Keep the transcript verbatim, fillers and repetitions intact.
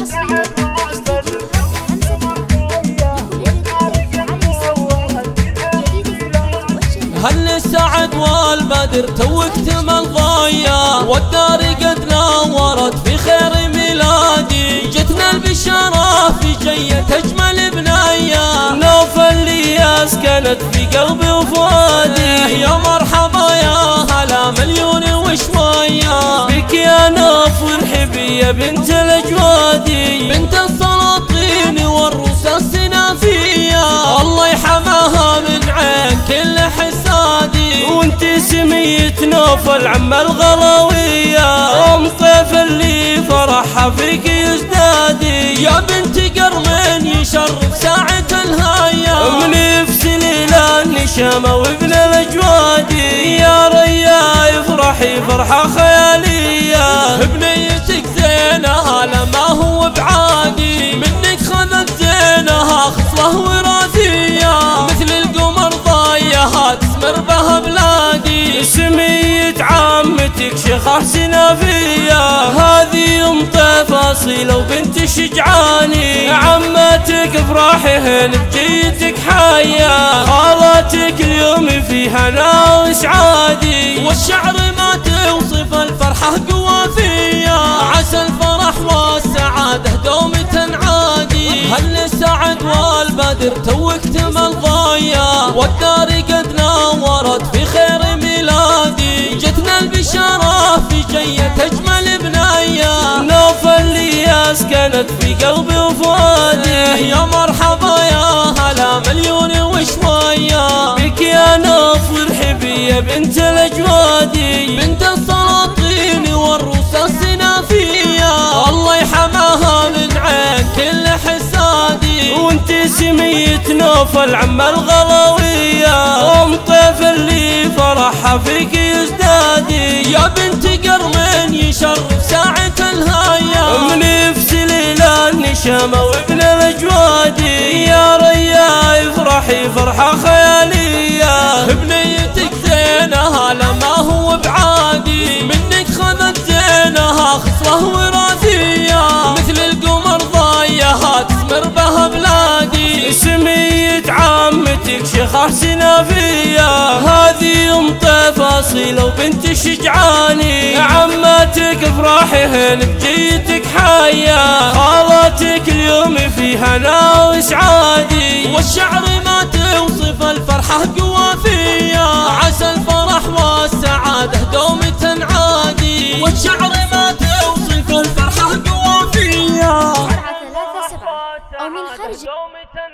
هل السعد والبدر توك تمل ضيا، والدار قد نورت في خير ميلادي، جتنا البشارة في جية أجمل بنايا، نوف اللي أسكنت في قلبي وفؤادي، يا مرحبا يا هلا مليون وشوية بك يا نوف وارحبي يا بنت الأجوادي، بنت السلاطين والروس السنافية، الله يحماها من عين كل حسادي، وانت سمية نوف العم الغلاوية، ام طيف اللي فرحها فيك يزدادي، يا بنت قرن يشرف ساعة الهاية، من يفسل الى النشامة وابن الاجوادي، يا ريا افرحي فرحة خيالية، بنيتك زينها لما هو بعادي، منك خذت زينها خصلة وراثية، مثل القمر ضايها تسمر بها بلادي، سمية عمتك شيخة سنافية، هذه ام طيف اصيلة وبنت شجعاني، عمتك افراحهن بجيتك حية، خالاتك اليوم في هنا وسعادي، والشعر ما توصف الفرحة قوافية، عسى الفرح والسعادة دوم تنعادي، هل السعد والبدر توك تمل ضيا، والدار قد نورت في خير ميلادي، جتنا البشارة في جية أجمل بنايا، نوف اللي أسكنت في قلبي وفؤادي، يا مرحبا يا هلا مليون وشوية بك يا نوف وارحبي يا بنت الأجوادي، بنت السلاطين والروس السنافية، الله يحماها من عين كل حسادي، وانت سمية نوف العم الغلاوية، ام طيف اللي فرحها فيك يزدادي، يا بنت قرن يشرف ساعة الهاية، من يفسل الى النشامة وابن الاجوادي، يا ريا افرحي فرحة خيالية، بنيتك زينها لما هو بعادي، منك خذت زينها خصلة وراثية، مثل القمر ضايها تسمر بها بلادي، سمية عمتك شيخة سنافية، هذه ام طيف اصيلة وبنت شجعاني، عمتك افراحهن بجيتك حية، خالاتك اليوم في هنا وسعادي، والشعر ما توصف الفرحة قوافية، عسى الفرح والسعادة دوم تنعادي، والشعر ما توصف الفرحة قوافية، ثلاثة سبعة أو من خارج